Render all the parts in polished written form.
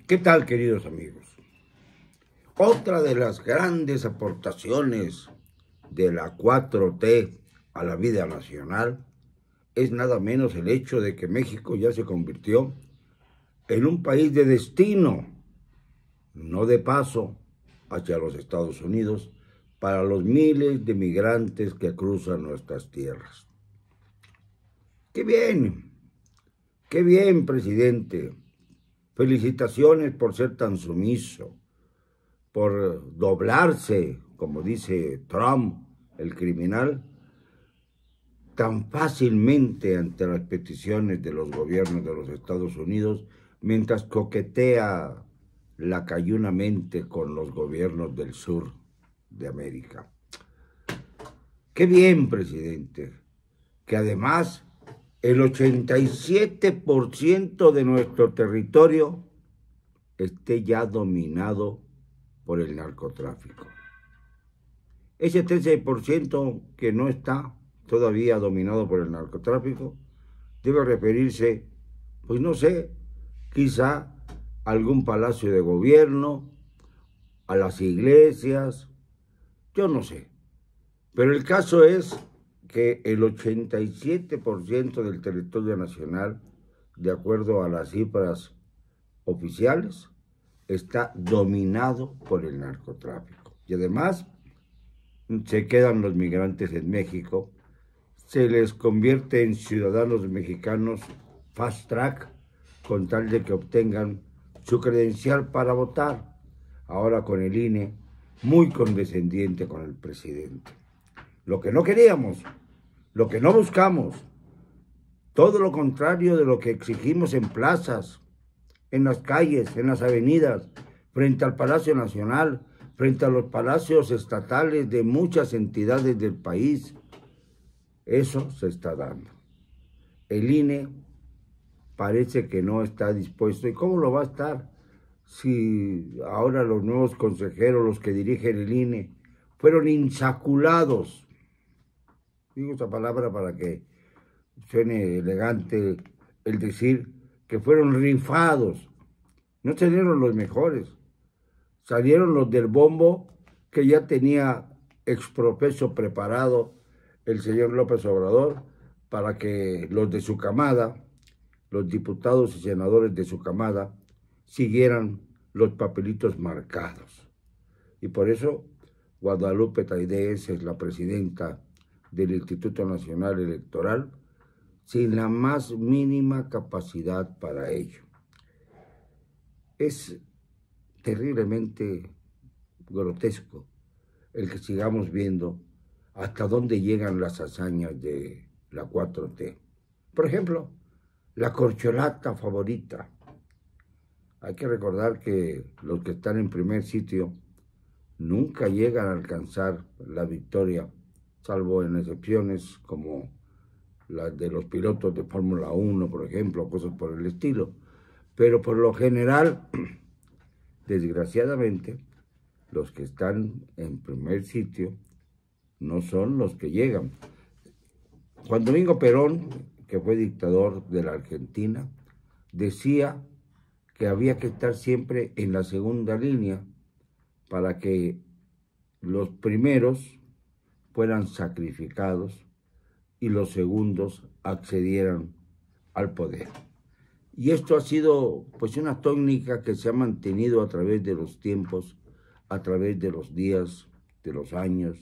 ¿Qué tal, queridos amigos? Otra de las grandes aportaciones de la 4T a la vida nacional es nada menos el hecho de que México ya se convirtió en un país de destino, no de paso, hacia los Estados Unidos para los miles de migrantes que cruzan nuestras tierras. Qué bien, presidente! Felicitaciones por ser tan sumiso, por doblarse, como dice Trump, el criminal, tan fácilmente ante las peticiones de los gobiernos de los Estados Unidos, mientras coquetea lacayunamente con los gobiernos del sur de América. Qué bien, presidente, que además el 87% de nuestro territorio esté ya dominado por el narcotráfico. Ese 13% que no está todavía dominado por el narcotráfico debe referirse, pues no sé, quizá a algún palacio de gobierno, a las iglesias, yo no sé. Pero el caso es que el 87% del territorio nacional, de acuerdo a las cifras oficiales, está dominado por el narcotráfico. Y además se quedan los migrantes en México, se les convierte en ciudadanos mexicanos fast track con tal de que obtengan su credencial para votar, ahora con el INE, muy condescendiente con el presidente. Lo que no queríamos, lo que no buscamos, todo lo contrario de lo que exigimos en plazas, en las calles, en las avenidas, frente al Palacio Nacional, frente a los palacios estatales de muchas entidades del país. Eso se está dando. El INE parece que no está dispuesto. ¿Y cómo lo va a estar si ahora los nuevos consejeros, los que dirigen el INE, fueron insaculados? Digo esa palabra para que suene elegante el decir que fueron rifados. No salieron los mejores, salieron los del bombo que ya tenía expropeso preparado el señor López Obrador para que los de su camada, los diputados y senadores de su camada, siguieran los papelitos marcados. Y por eso Guadalupe Taidez es la presidenta del Instituto Nacional Electoral, sin la más mínima capacidad para ello. Es terriblemente grotesco el que sigamos viendo hasta dónde llegan las hazañas de la 4T. Por ejemplo, la corcholata favorita. Hay que recordar que los que están en primer sitio nunca llegan a alcanzar la victoria, salvo en excepciones como las de los pilotos de Fórmula 1, por ejemplo, cosas por el estilo. Pero por lo general, desgraciadamente, los que están en primer sitio no son los que llegan. Juan Domingo Perón, que fue dictador de la Argentina, decía que había que estar siempre en la segunda línea para que los primeros fueran sacrificados y los segundos accedieran al poder. Y esto ha sido pues una tónica que se ha mantenido a través de los tiempos, a través de los días, de los años,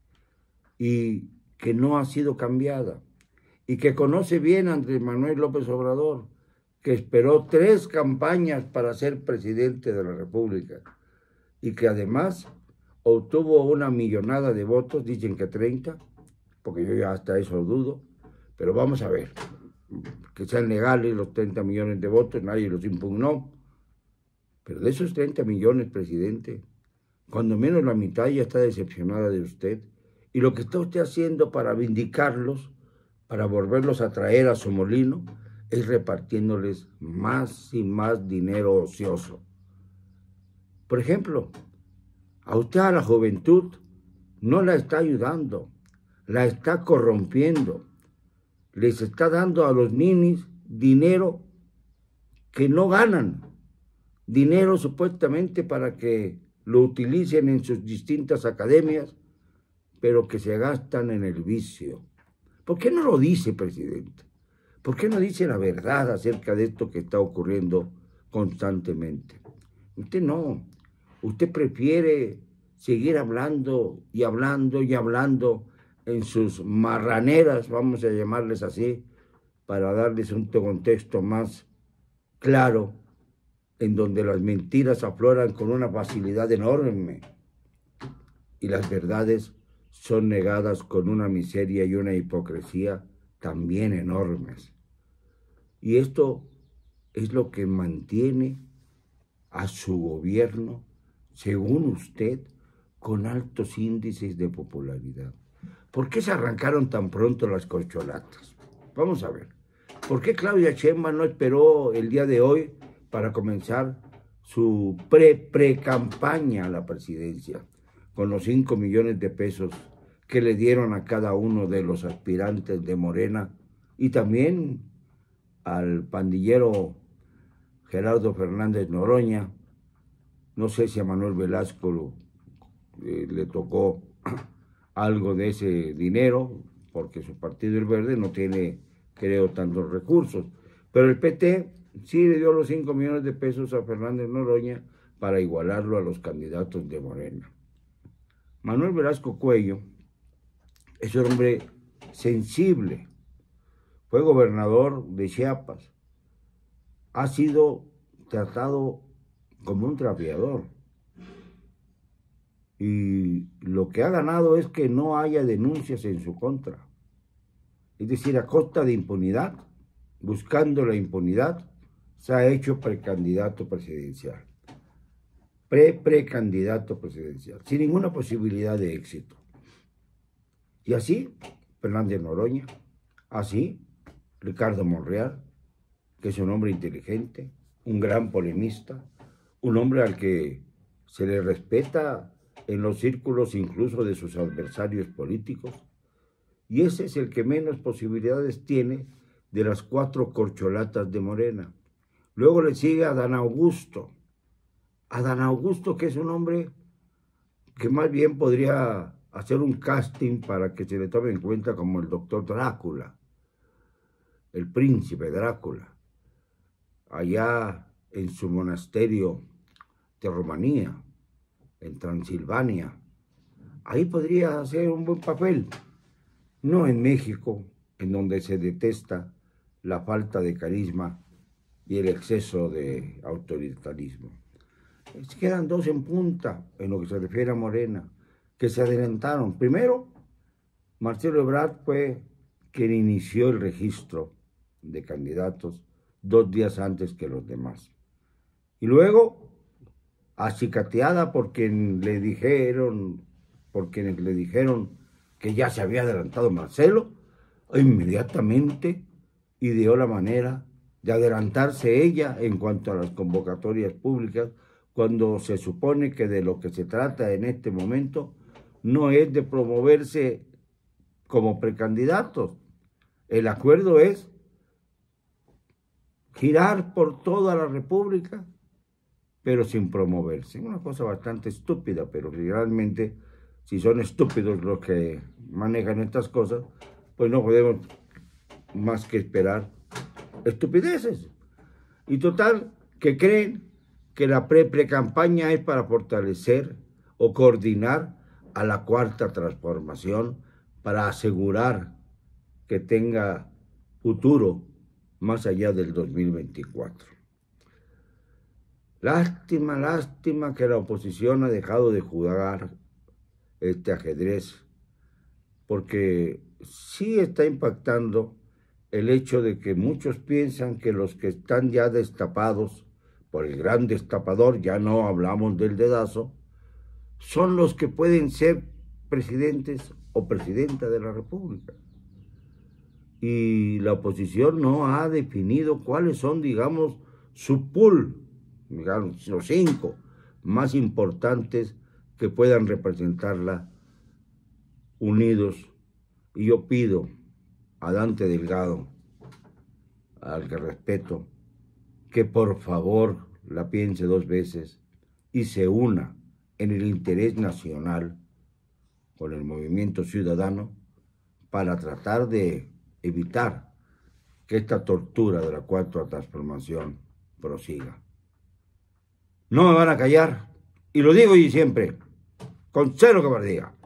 y que no ha sido cambiada, y que conoce bien Andrés Manuel López Obrador, que esperó 3 campañas para ser presidente de la República, y que además obtuvo una millonada de votos, dicen que 30, porque yo ya hasta eso dudo, pero vamos a ver, que sean legales los 30 millones de votos, nadie los impugnó, pero de esos 30 millones, presidente, cuando menos la mitad ya está decepcionada de usted, y lo que está usted haciendo para vindicarlos, para volverlos a traer a su molino, es repartiéndoles más y más dinero ocioso. Por ejemplo, a usted, a la juventud, no la está ayudando, la está corrompiendo. Les está dando a los ninis dinero que no ganan, dinero supuestamente para que lo utilicen en sus distintas academias, pero que se gastan en el vicio. ¿Por qué no lo dice, presidente? ¿Por qué no dice la verdad acerca de esto que está ocurriendo constantemente? Usted no. Usted prefiere seguir hablando y hablando y hablando en sus marraneras, vamos a llamarles así, para darles un contexto más claro, en donde las mentiras afloran con una facilidad enorme y las verdades son negadas con una miseria y una hipocresía también enormes. Y esto es lo que mantiene a su gobierno, según usted, con altos índices de popularidad. ¿Por qué se arrancaron tan pronto las corcholatas? Vamos a ver. ¿Por qué Claudia Sheinbaum no esperó el día de hoy para comenzar su pre-campaña a la presidencia con los 5 millones de pesos que le dieron a cada uno de los aspirantes de Morena y también al pandillero Gerardo Fernández Noroña? No sé si a Manuel Velasco le tocó algo de ese dinero, porque su partido, el Verde, no tiene, creo, tantos recursos. Pero el PT sí le dio los 5 millones de pesos a Fernández Noroña para igualarlo a los candidatos de Morena. Manuel Velasco Cuello es un hombre sensible, fue gobernador de Chiapas, ha sido tratado como un trapeador. Y lo que ha ganado es que no haya denuncias en su contra. Es decir, a costa de impunidad, buscando la impunidad, se ha hecho precandidato presidencial. Precandidato presidencial, sin ninguna posibilidad de éxito. Y así, Fernández Noroña, así, Ricardo Monreal, que es un hombre inteligente, un gran polemista, un hombre al que se le respeta en los círculos incluso de sus adversarios políticos, y ese es el que menos posibilidades tiene de las 4 corcholatas de Morena. Luego le sigue Adán Augusto, que es un hombre que más bien podría hacer un casting para que se le tome en cuenta como el doctor Drácula, el príncipe Drácula, allá en su monasterio de Rumanía, en Transilvania. Ahí podría hacer un buen papel, no en México, en donde se detesta la falta de carisma y el exceso de autoritarismo. Quedan 2 en punta en lo que se refiere a Morena, que se adelantaron. Primero, Marcelo Ebrard fue quien inició el registro de candidatos 2 días antes que los demás. Y luego, acicateada por quienes le dijeron que ya se había adelantado Marcelo, inmediatamente ideó la manera de adelantarse ella en cuanto a las convocatorias públicas, cuando se supone que de lo que se trata en este momento no es de promoverse como precandidatos. El acuerdo es girar por toda la República, pero sin promoverse. Una cosa bastante estúpida, pero realmente, si son estúpidos los que manejan estas cosas, pues no podemos más que esperar estupideces. Y total, que creen que la pre-campaña es para fortalecer o coordinar a la 4ª transformación, para asegurar que tenga futuro más allá del 2024. Lástima que la oposición ha dejado de jugar este ajedrez, porque sí está impactando el hecho de que muchos piensan que los que están ya destapados por el gran destapador, ya no hablamos del dedazo, son los que pueden ser presidentes o presidenta de la República. Y la oposición no ha definido cuáles son, digamos, su pool, digamos, los 5 más importantes que puedan representarla unidos. Y yo pido a Dante Delgado, al que respeto, que por favor la piense dos veces y se una en el interés nacional con el movimiento ciudadano para tratar de evitar que esta tortura de la cuarta transformación prosiga. No me van a callar, y lo digo y siempre, con cero cobardía.